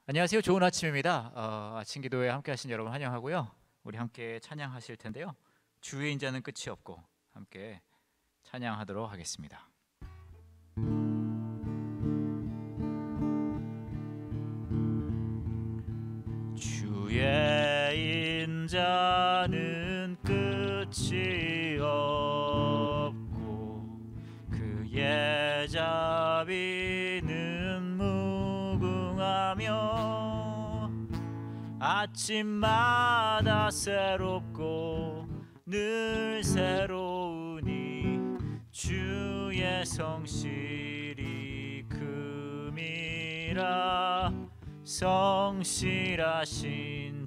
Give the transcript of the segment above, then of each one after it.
안녕하세요. 좋은 아침입니다. 아침 기도에 함께 하신 여러분 환영하고요. 우리 함께 찬양하실 텐데요. 주의 인자는 끝이 없고 함께 찬양하도록 하겠습니다. 주의 인자는 끝이 없고 그의 자비는 무궁하며 아침마다 새롭고 늘 새로우니 주의 성실이 금이라 성실하신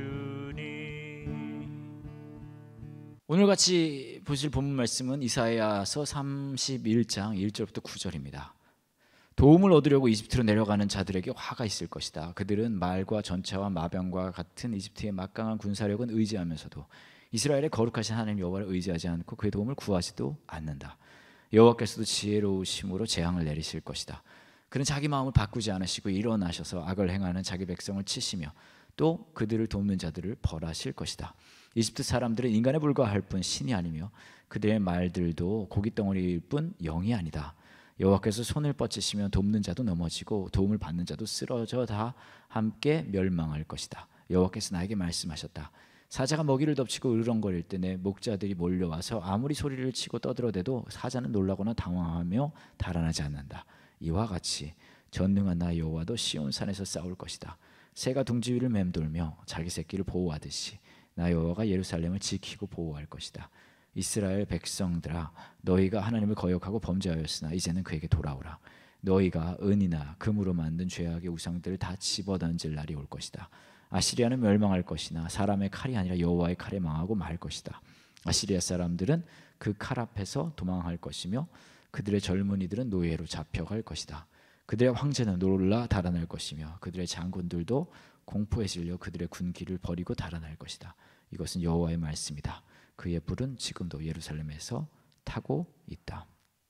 주님. 오늘 같이 보실 본문 말씀은 이사야서 31장 1절부터 9절입니다. 도움을 얻으려고 이집트로 내려가는 자들에게 화가 있을 것이다. 그들은 말과 전차와 마병과 같은 이집트의 막강한 군사력은 의지하면서도 이스라엘의 거룩하신 하나님 여호와를 의지하지 않고 그의 도움을 구하지도 않는다. 여호와께서도 지혜로우심으로 재앙을 내리실 것이다. 그는 자기 마음을 바꾸지 않으시고 일어나셔서 악을 행하는 자기 백성을 치시며 또 그들을 돕는 자들을 벌하실 것이다. 이집트 사람들은 인간에 불과할 뿐 신이 아니며 그들의 말들도 고깃덩어리일 뿐 영이 아니다. 여호와께서 손을 뻗치시면 돕는 자도 넘어지고 도움을 받는 자도 쓰러져 다 함께 멸망할 것이다. 여호와께서 나에게 말씀하셨다. 사자가 먹이를 덮치고 으르렁거릴 때 내 목자들이 몰려와서 아무리 소리를 치고 떠들어대도 사자는 놀라거나 당황하며 달아나지 않는다. 이와 같이 전능한 나 여호와도 시온산에서 싸울 것이다. 새가 둥지 위를 맴돌며 자기 새끼를 보호하듯이 나 여호와가 예루살렘을 지키고 보호할 것이다. 이스라엘 백성들아, 너희가 하나님을 거역하고 범죄하였으나 이제는 그에게 돌아오라. 너희가 은이나 금으로 만든 죄악의 우상들을 다 집어던질 날이 올 것이다. 아시리아는 멸망할 것이나 사람의 칼이 아니라 여호와의 칼에 망하고 말 것이다. 아시리아 사람들은 그 칼 앞에서 도망할 것이며 그들의 젊은이들은 노예로 잡혀갈 것이다. 그들의 황제는 놀라 달아날 것이며 그들의 장군들도 공포에 질려 그들의 군기를 버리고 달아날 것이다. 이것은 여호와의 말씀이다. 그의 불은 지금도 예루살렘에서 타고 있다.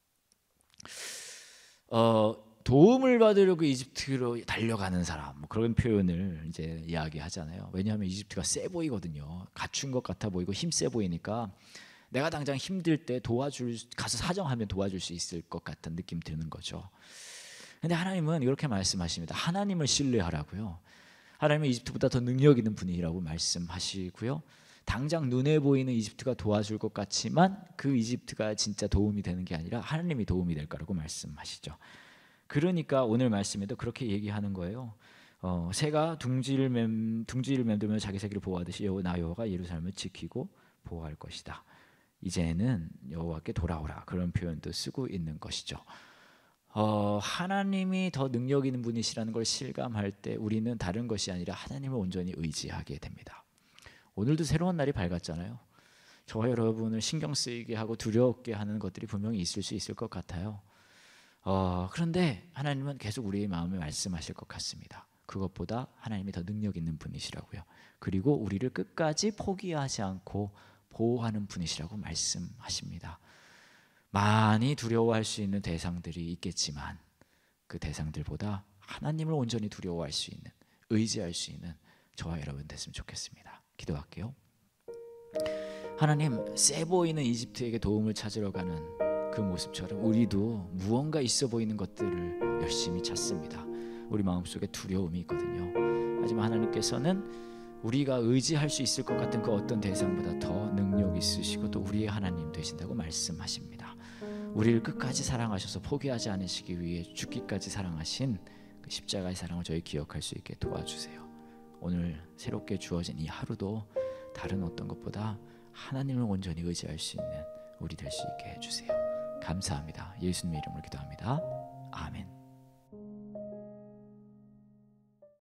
도움을 받으려고 이집트로 달려가는 사람, 뭐 그런 표현을 이제 이야기하잖아요. 왜냐하면 이집트가 세 보이거든요. 갖춘 것 같아 보이고 힘세 보이니까 내가 당장 힘들 때 가서 사정하면 도와줄 수 있을 것 같은 느낌 드는 거죠. 근데 하나님은 이렇게 말씀하십니다. 하나님을 신뢰하라고요. 하나님은 이집트보다 더 능력 있는 분이라고 말씀하시고요. 당장 눈에 보이는 이집트가 도와줄 것 같지만 그 이집트가 진짜 도움이 되는 게 아니라 하나님이 도움이 될 거라고 말씀하시죠. 그러니까 오늘 말씀에도 그렇게 얘기하는 거예요. 새가 둥지를 맴돌며 자기 새끼를 보호하듯이 나 여호와가 예루살렘을 지키고 보호할 것이다. 이제는 여호와께 돌아오라, 그런 표현도 쓰고 있는 것이죠. 하나님이 더 능력 있는 분이시라는 걸 실감할 때 우리는 다른 것이 아니라 하나님을 온전히 의지하게 됩니다. 오늘도 새로운 날이 밝았잖아요. 저와 여러분을 신경 쓰이게 하고 두렵게 하는 것들이 분명히 있을 수 있을 것 같아요. 그런데 하나님은 계속 우리의 마음에 말씀하실 것 같습니다. 그것보다 하나님이 더 능력 있는 분이시라고요. 그리고 우리를 끝까지 포기하지 않고 보호하는 분이시라고 말씀하십니다. 많이 두려워할 수 있는 대상들이 있겠지만 그 대상들보다 하나님을 온전히 두려워할 수 있는, 의지할 수 있는 저와 여러분 됐으면 좋겠습니다. 기도할게요. 하나님, 세 보이는 이집트에게 도움을 찾으러 가는 그 모습처럼 우리도 무언가 있어 보이는 것들을 열심히 찾습니다. 우리 마음속에 두려움이 있거든요. 하지만 하나님께서는 우리가 의지할 수 있을 것 같은 그 어떤 대상보다 더 능력 있으시고 또 우리의 하나님 되신다고 말씀하십니다. 우리를 끝까지 사랑하셔서 포기하지 않으시기 위해 죽기까지 사랑하신 그 십자가의 사랑을 저희 기억할 수 있게 도와주세요. 오늘 새롭게 주어진 이 하루도 다른 어떤 것보다 하나님을 온전히 의지할 수 있는 우리 될 수 있게 해주세요. 감사합니다. 예수님의 이름으로 기도합니다. 아멘.